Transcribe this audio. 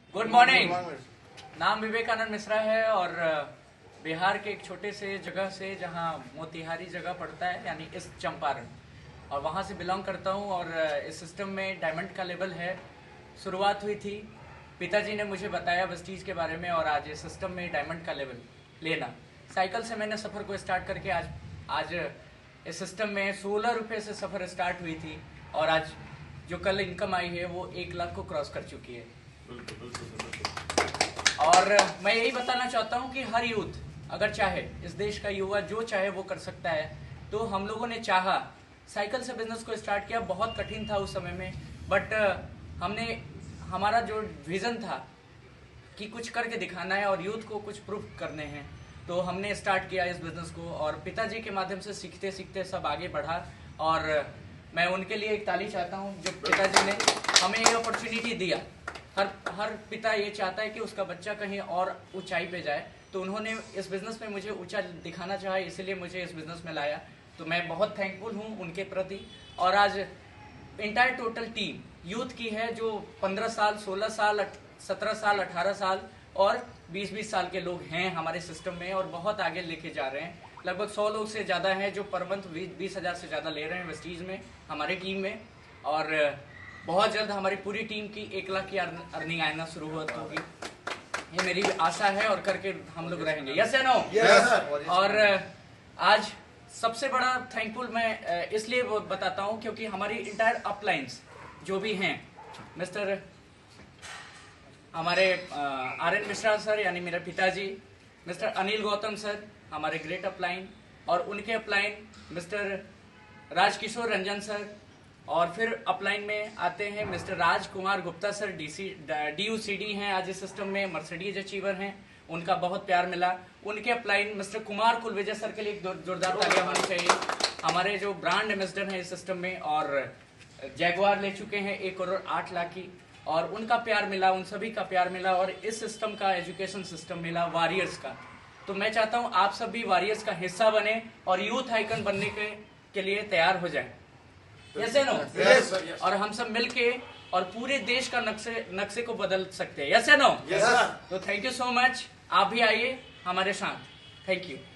Good morning. नाम विवेकानंद मिश्रा है और बिहार के एक छोटे से जगह से जहां मोतिहारी जगह पड़ता है यानी ईस्ट चंपारण, और वहां से बिलोंग करता हूं। और इस सिस्टम में डायमंड का लेवल है। शुरुआत हुई थी, पिताजी ने मुझे बताया वेस्टीज के बारे में, और आज इस सिस्टम में डायमंड का लेवल लेना, साइकिल से मैंने सफ़र को स्टार्ट करके आज इस सिस्टम में 16 रुपये से सफ़र स्टार्ट हुई थी, और आज जो कल इनकम आई है वो 1 लाख को क्रॉस कर चुकी है। और मैं यही बताना चाहता हूँ कि हर यूथ अगर चाहे, इस देश का युवा जो चाहे वो कर सकता है। तो हम लोगों ने चाहा, साइकिल से बिजनेस को स्टार्ट किया, बहुत कठिन था उस समय में, बट हमारा जो विज़न था कि कुछ करके दिखाना है और यूथ को कुछ प्रूफ करने हैं, तो हमने स्टार्ट किया इस बिज़नेस को। और पिताजी के माध्यम से सीखते सीखते सब आगे बढ़ा, और मैं उनके लिए एक ताली चाहता हूँ जो पिताजी ने हमें ये अपॉर्चुनिटी दिया। हर पिता ये चाहता है कि उसका बच्चा कहीं और ऊंचाई पे जाए, तो उन्होंने इस बिज़नेस में मुझे ऊंचा दिखाना चाहा, इसलिए मुझे इस बिज़नेस में लाया। तो मैं बहुत थैंकफुल हूँ उनके प्रति। और आज इंटायर टोटल टीम यूथ की है, जो 15 साल, 16 साल, 17 साल, 18 साल और 20-20 साल के लोग हैं हमारे सिस्टम में, और बहुत आगे लेके जा रहे हैं। लगभग 100 लोग से ज़्यादा हैं जो पर मंथ 20,000 से ज़्यादा ले रहे हैं वेस्टीज में, हमारे टीम में। और बहुत जल्द हमारी पूरी टीम की 1 लाख की अर्निंग आना शुरू होगी, ये मेरी आशा है, और करके हम लोग रहेंगे। यस या नो? यस। और आज सबसे बड़ा थैंकफुल मैं इसलिए बताता हूँ क्योंकि हमारी इंटायर अपलाइंस जो भी हैं, मिस्टर हमारे RN मिश्रा सर यानी मेरे पिताजी, मिस्टर अनिल गौतम सर हमारे ग्रेट अपलाइन, और उनके upline mister Rajkishore Ranjan sir, और फिर अपलाइन में आते हैं mister Rajkumar Gupta sir, DUCD हैं आज इस सिस्टम में, मर्सिडीज अचीवर हैं, उनका बहुत प्यार मिला। उनके upline mister Kumar Kulvijay sir के लिए एक जोरदार तालियां होनी चाहिए, हमारे जो ब्रांड एम्बेसडर हैं इस सिस्टम में, और जैगवार ले चुके हैं 1 करोड़ 8 लाख की, और उनका प्यार मिला, उन सभी का प्यार मिला, और इस सिस्टम का एजुकेशन सिस्टम मिला वॉरियर्स का। तो मैं चाहता हूँ आप सब भी वॉरियर्स का हिस्सा बने और यूथ आइकन बनने के लिए तैयार हो जाए। यस या नो? यस। और हम सब मिलके और पूरे देश का नक्शे को बदल सकते हैं। यस या नो? यस। तो थैंक यू सो मच, आप भी आइए हमारे साथ। Thank you.